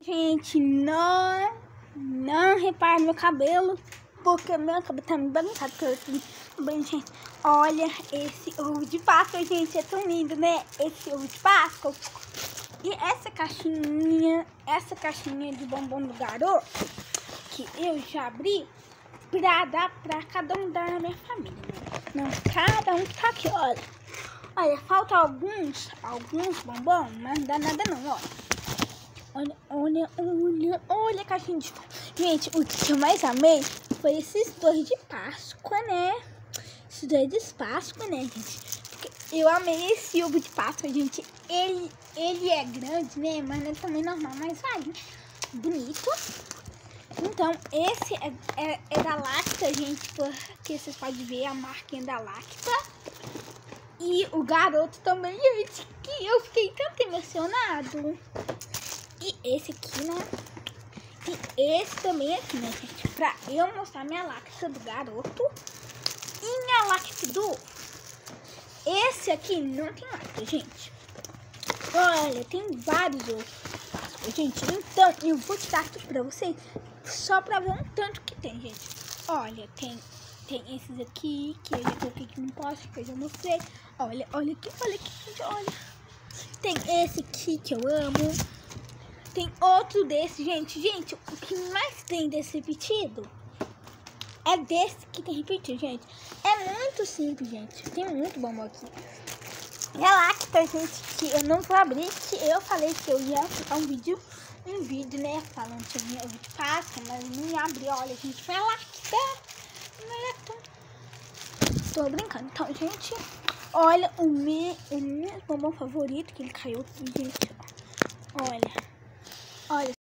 Gente, não repare no meu cabelo, porque meu cabelo tá me bagunçado. Bem, gente, olha esse ovo de Páscoa, gente, é tão lindo, né? Esse ovo de Páscoa. E essa caixinha de bombom do garoto, que eu já abri pra dar pra cada um da minha família, né? Não, cada um tá aqui, olha. Olha, falta alguns bombom, mas não dá nada não, olha. Olha a caixinha de... Gente, o que eu mais amei foi esses dois de Páscoa, né? Esses dois de Páscoa, né, gente? Porque eu amei esse ovo de Páscoa, gente. Ele é grande, né? Mas não é também normal, mas vale. Bonito. Então, esse é da Lacta, gente, porque vocês podem ver a marquinha da Lacta. E o garoto também, gente, que eu fiquei tanto emocionado. E esse aqui, né? E esse também aqui, né, gente? Pra eu mostrar minha Lacta do garoto e minha Lacta do ovo. Esse aqui não tem Lacta, gente. Olha, tem vários ovos, gente. Então, eu vou tirar aqui pra vocês, só pra ver um tanto que tem, gente. Olha, tem esses aqui, que eu já coloquei aqui no poste, que eu já mostrei. Olha aqui, gente, olha. Tem esse aqui que eu amo. Tem outro desse, gente. Gente, o que mais tem desse repetido é desse que tem repetido, gente. É muito simples, gente. Tem muito bombom aqui. E a Lacta, gente, que eu não vou abrir, que eu falei que eu ia ficar um vídeo, né, falando que eu ia de Páscoa, mas não ia abrir. Olha, gente, foi a Lacta. Não é tão... Tô brincando. Então, gente, olha o meu bombom favorito, que ele caiu aqui, gente. Olha.